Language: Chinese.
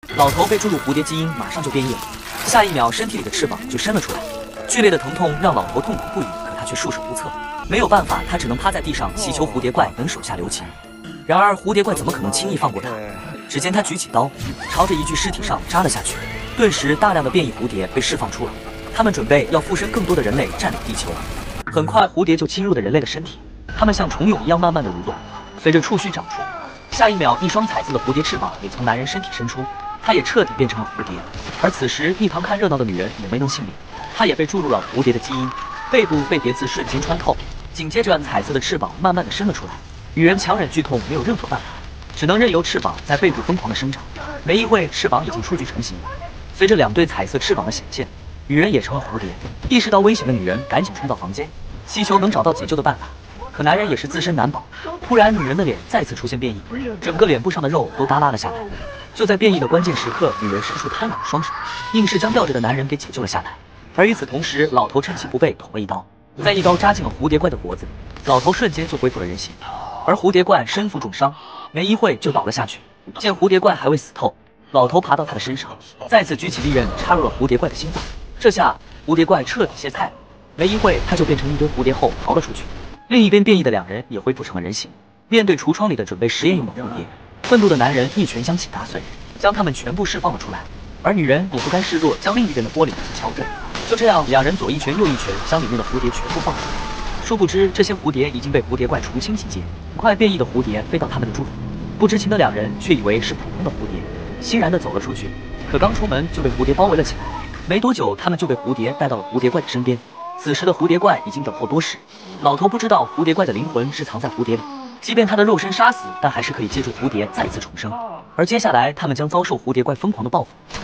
老头被注入蝴蝶基因，马上就变异了，下一秒身体里的翅膀就伸了出来。剧烈的疼痛让老头痛苦不已，可他却束手无策。没有办法，他只能趴在地上祈求蝴蝶怪能手下留情。然而蝴蝶怪怎么可能轻易放过他？只见他举起刀，朝着一具尸体上扎了下去。顿时，大量的变异蝴蝶被释放出来，他们准备要附身更多的人类，占领地球。很快，蝴蝶就侵入了人类的身体，它们像虫蛹一样慢慢的蠕动，随着触须长出。下一秒，一双彩色的蝴蝶翅膀也从男人身体伸出，他也彻底变成了蝴蝶。而此时，一旁看热闹的女人也没能幸免，她也被注入了蝴蝶的基因，背部被蝶刺瞬间穿透，紧接着彩色的翅膀慢慢的伸了出来。女人强忍剧痛，没有任何办法，只能任由翅膀在背部疯狂的生长。没一会，翅膀已经初具成型。随着2对彩色翅膀的显现，女人也成了蝴蝶。意识到危险的女人赶紧冲到房间，祈求能找到解救的办法。可男人也是自身难保。突然，女人的脸再次出现变异，整个脸部上的肉都耷拉了下来。就在变异的关键时刻，女人伸出贪婪的双手，硬是将吊着的男人给解救了下来。而与此同时，老头趁其不备捅了一刀，再一刀扎进了蝴蝶怪的脖子，老头瞬间就恢复了人形。而蝴蝶怪身负重伤，没一会就倒了下去。见蝴蝶怪还未死透，老头爬到他的身上，再次举起利刃插入了蝴蝶怪的心脏。这下蝴蝶怪彻底歇菜了，没一会他就变成一堆蝴蝶后逃了出去。另一边变异的2人也恢复成了人形。面对橱窗里的准备实验用的蝴蝶，愤怒的男人一拳将其打碎，将他们全部释放了出来。而女人也不甘示弱，将另一边的玻璃敲碎。就这样，2人左一拳右一拳将里面的蝴蝶全部放出来。殊不知，这些蝴蝶已经被蝴蝶怪除清几阶，很快变异的蝴蝶飞到他们的住处。不知情的2人却以为是普通的蝴蝶，欣然地走了出去。可刚出门就被蝴蝶包围了起来。没多久，他们就被蝴蝶带到了蝴蝶怪的身边。此时的蝴蝶怪已经等候多时，老头不知道蝴蝶怪的灵魂是藏在蝴蝶里，即便他的肉身杀死，但还是可以借助蝴蝶再次重生。而接下来，他们将遭受蝴蝶怪疯狂的报复。